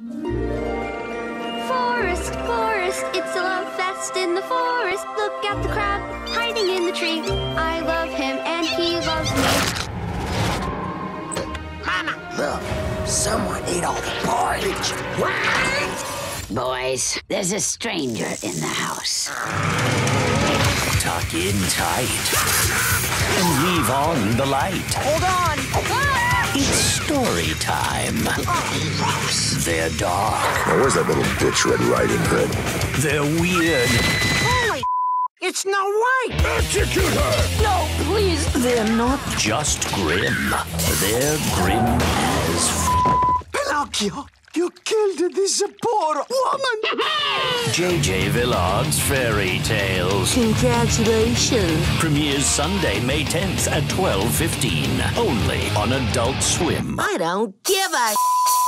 Forest, forest, it's a love fest in the forest. Look at the crab hiding in the tree. I love him and he loves me. Mama, look, someone ate all the porridge. What? Boys, there's a stranger in the house. Tuck in tight and leave on the light. Hold on. It's story time. They're dark. Now, where's that little bitch Red Riding Hood? They're weird. Holy, it's Snow White. Execute her! No, please. They're not just grim. They're grim as Pinocchio, you killed this poor woman. JJ Villard's Fairy Tales. Congratulations. Premieres Sunday, May 10th at 12:15. Only on Adult Swim. I don't give a